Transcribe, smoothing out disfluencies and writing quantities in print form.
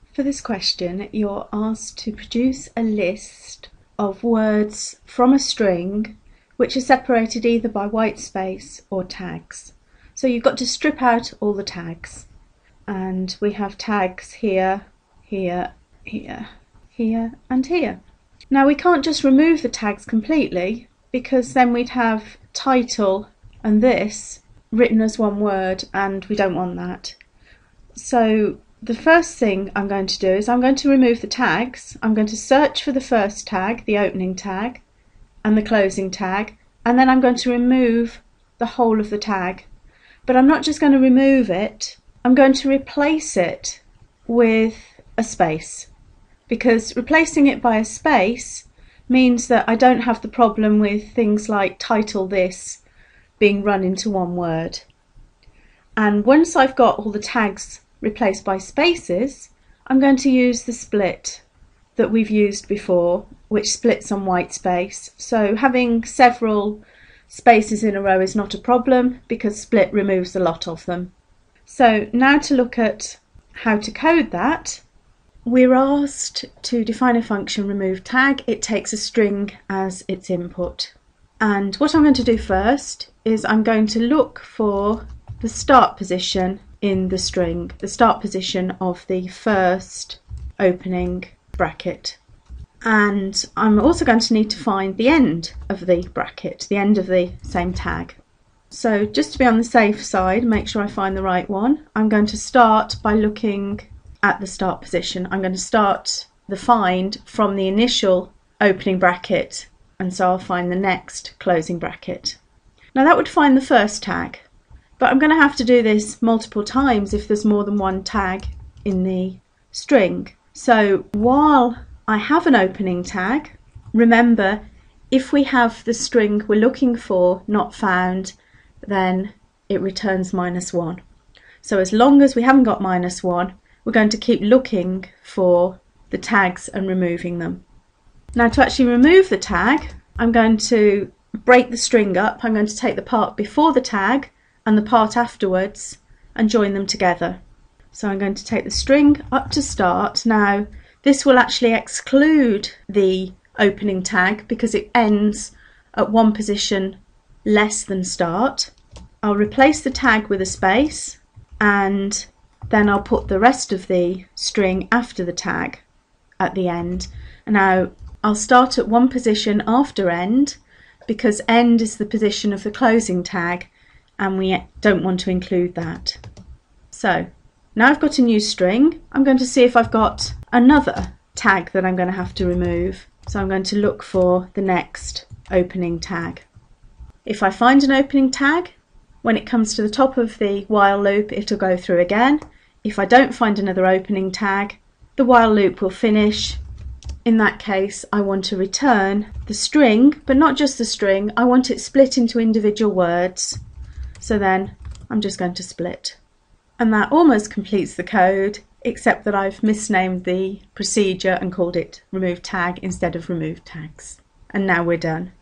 For this question, you're asked to produce a list of words from a string which are separated either by white space or tags. So you've got to strip out all the tags. And we have tags here, here, here, here, and here. Now we can't just remove the tags completely, because then we'd have title and this written as one word, and we don't want that. So the first thing I'm going to do is I'm going to remove the tags. I'm going to search for the first tag, the opening tag, and the closing tag, and then I'm going to remove the whole of the tag. But I'm not just going to remove it, I'm going to replace it with a space, because replacing it by a space means that I don't have the problem with things like title this being run into one word. And once I've got all the tags replaced by spaces, I'm going to use the split that we've used before, which splits on white space. So having several spaces in a row is not a problem, because split removes a lot of them. So now to look at how to code that, we're asked to define a function remove tag. It takes a string as its input. And what I'm going to do first is I'm going to look for the start position in the string, the start position of the first opening bracket. And I'm also going to need to find the end of the bracket, the end of the same tag. So just to be on the safe side, make sure I find the right one, I'm going to start by looking at the start position. I'm going to start the find from the initial opening bracket, and so I'll find the next closing bracket. Now that would find the first tag, but I'm going to have to do this multiple times if there's more than one tag in the string. So while I have an opening tag, remember, if we have the string we're looking for not found, then it returns -1. So as long as we haven't got -1, we're going to keep looking for the tags and removing them. Now to actually remove the tag, I'm going to break the string up. I'm going to take the part before the tag and the part afterwards and join them together. So I'm going to take the string up to start. Now this will actually exclude the opening tag because it ends at one position less than start. I'll replace the tag with a space, and then I'll put the rest of the string after the tag at the end. Now I'll start at one position after end, because end is the position of the closing tag and we don't want to include that. So now I've got a new string, I'm going to see if I've got another tag that I'm going to have to remove. So I'm going to look for the next opening tag. If I find an opening tag, when it comes to the top of the while loop, it'll go through again. If I don't find another opening tag, the while loop will finish. In that case, I want to return the string, but not just the string, I want it split into individual words. So then I'm just going to split. And that almost completes the code, except that I've misnamed the procedure and called it remove tag instead of remove tags. And now we're done.